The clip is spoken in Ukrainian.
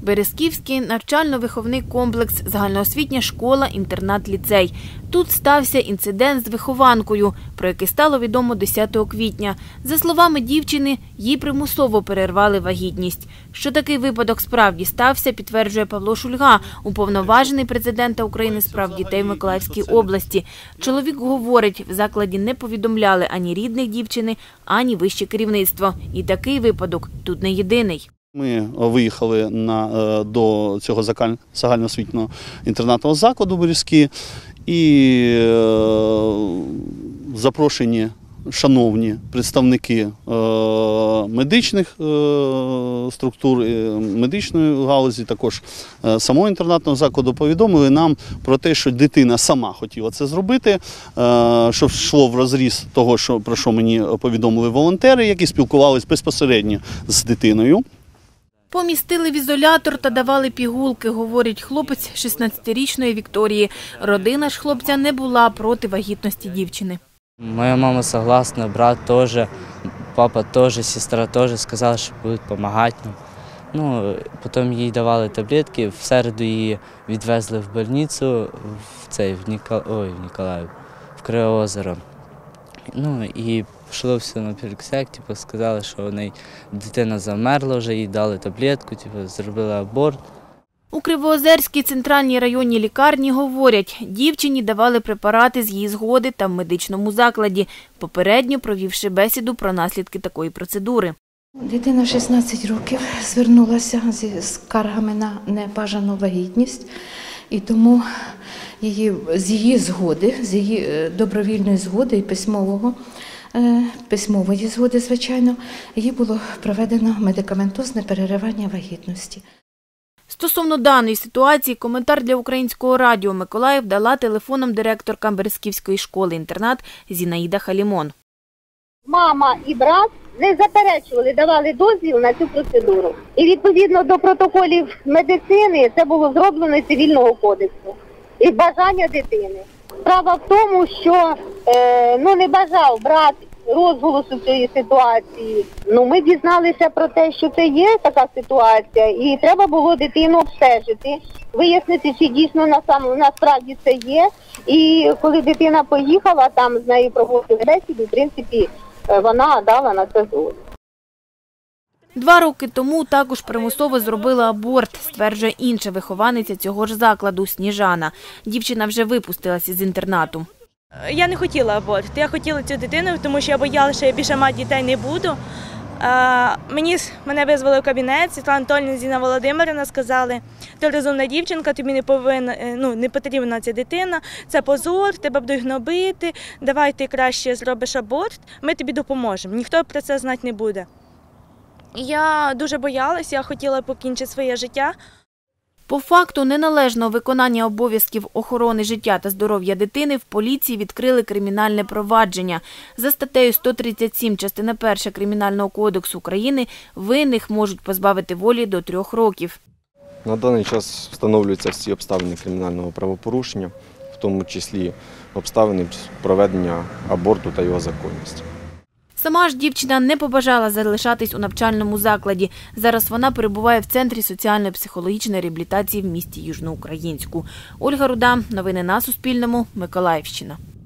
Березківський навчально-виховний комплекс, загальноосвітня школа, інтернат, ліцей. Тут стався інцидент з вихованкою, про який стало відомо 10 квітня. За словами дівчини, їй примусово перервали вагітність. Що такий випадок справді стався, підтверджує Павло Шульга, уповноважений президента України з прав дітей в Миколаївській області. Чоловік говорить, в закладі не повідомляли ані рідних дівчини, ані вище керівництво. І такий випадок тут не єдиний. Ми виїхали до цього загальноосвітнього інтернатного закладу Березки і запрошені шановні представники медичних структур, медичної галузі, також самого інтернатного закладу повідомили нам про те, що дитина сама хотіла це зробити, що йшло врозріз того, про що мені повідомили волонтери, які спілкувалися безпосередньо з дитиною. Помістили в ізолятор та давали пігулки, говорить хлопець 16-річної Вікторії. Родина ж хлопця не була проти вагітності дівчини. Моя мама согласна, брат теж, папа теж, сестра теж сказали, що будуть допомагати нам. Потім їй давали таблетки, в середу її відвезли в больницю, в Кривоозеро. І пішло все наперекосяк, сказали, що у неї дитина замерла вже, їй дали таблетку, зробили аборт. У Кривоозерській центральній районній лікарні говорять, дівчині давали препарати з її згоди та в медичному закладі, попередньо провівши бесіду про наслідки такої процедури. Дитина 16 років звернулася зі скаргами на небажану вагітність, і тому з її згоди, з її добровільної згоди і письмової згоди, звичайно, їй було проведено медикаментозне переривання вагітності. Стосовно даної ситуації коментар для Українського радіо Миколаїв дала телефоном директорка Березківської школи-інтернат Зінаїда Халімон. Мама і брат не заперечували, давали дозвіл на цю процедуру. І відповідно до протоколів медицини це було зроблено з Цивільного кодексу. І бажання дитини. Справа в тому, що не бажав брат розголосу цієї ситуації. Ми дізналися про те, що це є така ситуація, і треба було дитину обстежити, вияснити, чи дійсно насправді це є. І коли дитина поїхала, там з нею проводили бесіду, в принципі, вона дала на це згоду. 2 роки тому також примусово зробила аборт, стверджує інша вихованиця цього ж закладу – Сніжана. Дівчина вже випустилася з інтернату. Я не хотіла аборт, я хотіла цю дитину, тому що я боялася, що я більше мати дітей не буду. Мене визвали в кабінет, Світлана Анатоліївна, Зіна Володимирівна сказали, ти розумна дівчинка, тобі не потрібна ця дитина, це позор, тебе будуть гнобити, давай ти краще зробиш аборт, ми тобі допоможемо, ніхто про це знати не буде. Я дуже боялася, я хотіла покінчити своє життя. По факту неналежного виконання обов'язків охорони життя та здоров'я дитини в поліції відкрили кримінальне провадження. За статтею 137 частина 1 Кримінального кодексу України винних можуть позбавити волі до 3 років. На даний час встановлюються всі обставини кримінального правопорушення, в тому числі обставини проведення аборту та його законність. Сама ж дівчина не побажала залишатись у навчальному закладі. Зараз вона перебуває в Центрі соціально-психологічної реабілітації в місті Южноукраїнську. Ольга Руда. Новини на Суспільному. Миколаївщина.